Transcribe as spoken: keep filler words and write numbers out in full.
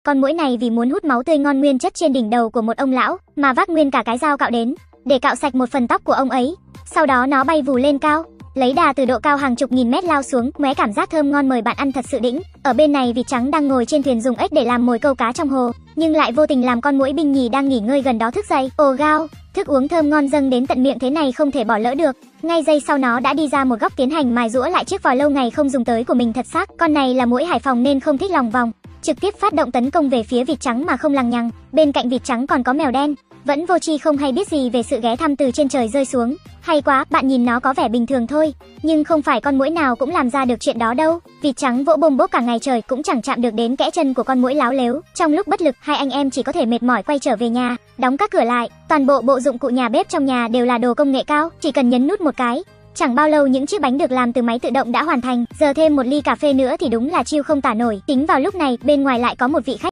con muỗi này vì muốn hút máu tươi ngon nguyên chất trên đỉnh đầu của một ông lão, mà vác nguyên cả cái dao cạo đến, để cạo sạch một phần tóc của ông ấy. Sau đó nó bay vù lên cao, lấy đà từ độ cao hàng chục nghìn mét lao xuống, móe cảm giác thơm ngon mời bạn ăn thật sự đỉnh. Ở bên này vịt trắng đang ngồi trên thuyền dùng ếch để làm mồi câu cá trong hồ, nhưng lại vô tình làm con muỗi binh nhì đang nghỉ ngơi gần đó thức dậy. Ồ gao, thức uống thơm ngon dâng đến tận miệng thế này không thể bỏ lỡ được. Ngay giây sau nó đã đi ra một góc tiến hành mài giũa lại chiếc vòi lâu ngày không dùng tới của mình thật xác. Con này là muỗi Hải Phòng nên không thích lòng vòng, trực tiếp phát động tấn công về phía vịt trắng mà không lằng nhằng. Bên cạnh vịt trắng còn có mèo đen, vẫn vô tri không hay biết gì về sự ghé thăm từ trên trời rơi xuống. Hay quá, bạn nhìn nó có vẻ bình thường thôi, nhưng không phải con muỗi nào cũng làm ra được chuyện đó đâu. Vịt trắng vỗ bôm bốp cả ngày trời cũng chẳng chạm được đến kẽ chân của con muỗi láo lếu. Trong lúc bất lực, hai anh em chỉ có thể mệt mỏi quay trở về nhà, đóng các cửa lại. Toàn bộ bộ dụng cụ nhà bếp trong nhà đều là đồ công nghệ cao, chỉ cần nhấn nút một cái, chẳng bao lâu những chiếc bánh được làm từ máy tự động đã hoàn thành. Giờ thêm một ly cà phê nữa thì đúng là chill không tả nổi. Chính vào lúc này, bên ngoài lại có một vị khách